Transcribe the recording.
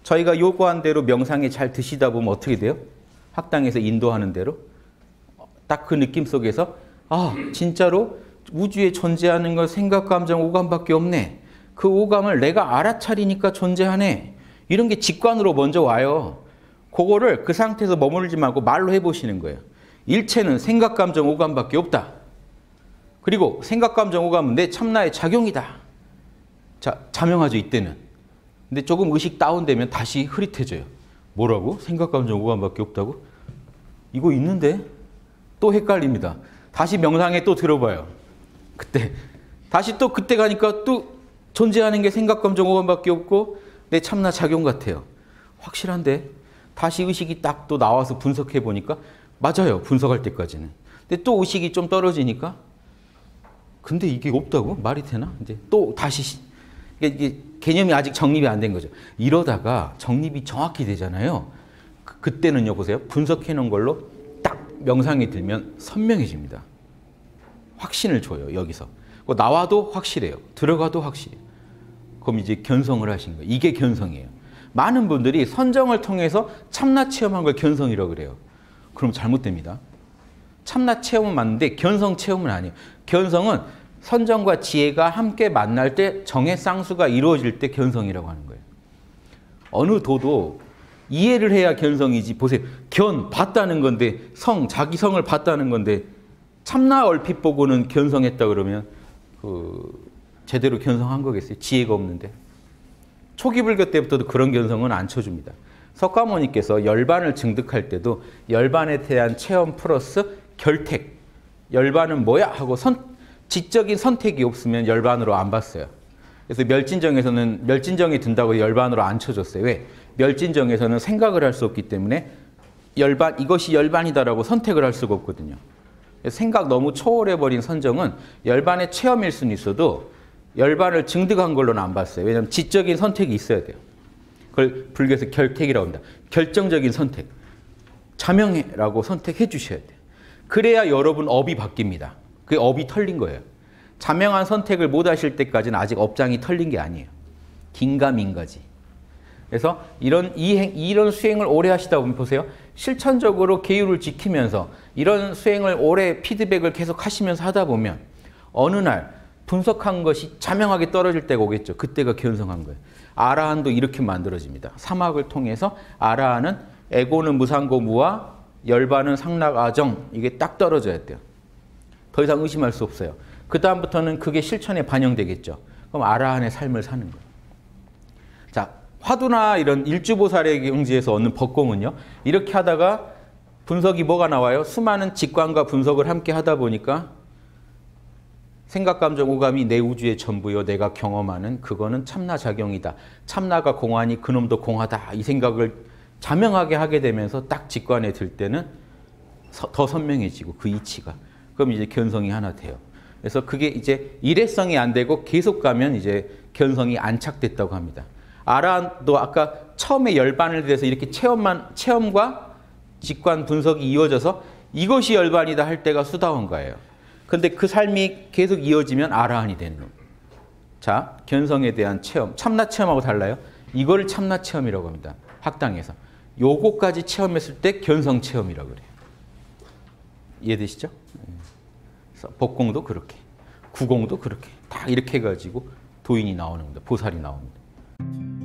저희가 요구한 대로 명상에 잘 드시다 보면 어떻게 돼요? 학당에서 인도하는 대로 딱 그 느낌 속에서 아 진짜로 우주에 존재하는 건 생각, 감정, 오감밖에 없네. 그 오감을 내가 알아차리니까 존재하네. 이런 게 직관으로 먼저 와요. 그거를 그 상태에서 머무르지 말고 말로 해보시는 거예요. 일체는 생각, 감정, 오감밖에 없다. 그리고 생각, 감정, 오감은 내 참나의 작용이다. 자, 자명하죠 이때는. 근데 조금 의식 다운되면 다시 흐릿해져요. 뭐라고? 생각, 감정, 오감밖에 없다고? 이거 있는데? 또 헷갈립니다. 다시 명상에 또 들어봐요. 그때 다시 또 그때 가니까 또 존재하는 게 생각, 감정, 오감밖에 없고 내 참나 작용 같아요. 확실한데? 다시 의식이 딱 또 나와서 분석해 보니까 맞아요. 분석할 때까지는. 근데 또 의식이 좀 떨어지니까 근데 이게 없다고? 말이 되나? 이제 또 다시 이게 개념이 아직 정립이 안 된 거죠. 이러다가 정립이 정확히 되잖아요. 그때는요 보세요. 분석해 놓은 걸로 딱 명상이 들면 선명해집니다. 확신을 줘요. 여기서. 나와도 확실해요. 들어가도 확실해요. 그럼 이제 견성을 하신 거예요. 이게 견성이에요. 많은 분들이 선정을 통해서 참나 체험한 걸 견성이라고 그래요. 그럼 잘못됩니다. 참나 체험은 맞는데 견성 체험은 아니에요. 견성은 선정과 지혜가 함께 만날 때 정의 쌍수가 이루어질 때 견성이라고 하는 거예요. 어느 도도 이해를 해야 견성이지. 보세요. 봤다는 건데 자기 성을 봤다는 건데 참나 얼핏 보고는 견성했다 그러면 제대로 견성한 거겠어요? 지혜가 없는데. 초기 불교 때부터도 그런 견성은 안 쳐줍니다. 석가모니께서 열반을 증득할 때도 열반에 대한 체험 플러스 결택. 열반은 뭐야? 하고 지적인 선택이 없으면 열반으로 안 봤어요. 그래서 멸진정이 든다고 열반으로 안 쳐줬어요. 왜? 멸진정에서는 생각을 할 수 없기 때문에 이것이 열반이다라고 선택을 할 수가 없거든요. 생각 너무 초월해버린 선정은 열반의 체험일 수는 있어도 열반을 증득한 걸로는 안 봤어요. 왜냐하면 지적인 선택이 있어야 돼요. 그걸 불교에서 결택이라고 합니다. 결정적인 선택. 자명해라고 선택해 주셔야 돼요. 그래야 여러분 업이 바뀝니다. 그게 업이 털린 거예요. 자명한 선택을 못 하실 때까지는 아직 업장이 털린 게 아니에요. 긴가민가지. 그래서 이런 수행을 오래 하시다 보면 보세요. 실천적으로 계율을 지키면서 이런 수행을 오래 피드백을 계속 하시면서 하다 보면 어느 날 분석한 것이 자명하게 떨어질 때가 오겠죠. 그때가 견성한 거예요. 아라한도 이렇게 만들어집니다. 사막을 통해서 아라한은 에고는 무상고무와 열반은 상락아정 이게 딱 떨어져야 돼요. 더 이상 의심할 수 없어요. 그 다음부터는 그게 실천에 반영되겠죠. 그럼 아라한의 삶을 사는 거예요. 자, 화두나 이런 일주보살의 경지에서 얻는 법공은요. 이렇게 하다가 분석이 뭐가 나와요? 수많은 직관과 분석을 함께 하다 보니까 생각, 감정, 오감이 내 우주의 전부요. 내가 경험하는 그거는 참나 작용이다. 참나가 공하니 그놈도 공하다. 이 생각을 자명하게 하게 되면서 딱 직관에 들 때는 더 선명해지고 그 이치가. 그럼 이제 견성이 하나 돼요. 그래서 그게 이제 일회성이 안 되고 계속 가면 이제 견성이 안착됐다고 합니다. 아라한도 아까 처음에 열반을 대해서 이렇게 체험과 직관 분석이 이어져서 이것이 열반이다 할 때가 수다원가예요. 근데 그 삶이 계속 이어지면 아라한이 되는 겁니다. 자, 견성에 대한 체험, 참나 체험하고 달라요. 이걸 참나 체험이라고 합니다. 학당에서. 요거까지 체험했을 때 견성 체험이라고 그래요. 이해되시죠? 그래서 법공도 그렇게, 구공도 그렇게 다 이렇게 해가지고 도인이 나오는 겁니다. 보살이 나옵니다.